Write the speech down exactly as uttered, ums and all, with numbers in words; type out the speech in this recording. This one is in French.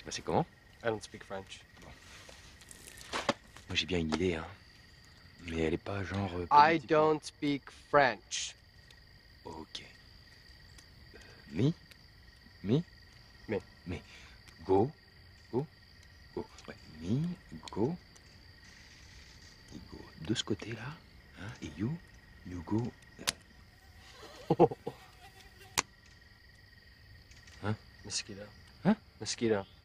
Bah, c'est comment? I don't speak French. Moi, j'ai bien une idée, hein. Mais elle est pas genre... euh, I politiquement- don't speak French. Ok. Euh, mi? Mi? Mi. Mi. Go. Go. Go. Ouais. Mi. Go. Et go. De ce côté-là. Hein, et you. You go. Hein? Mosquito. Hein? Mosquito.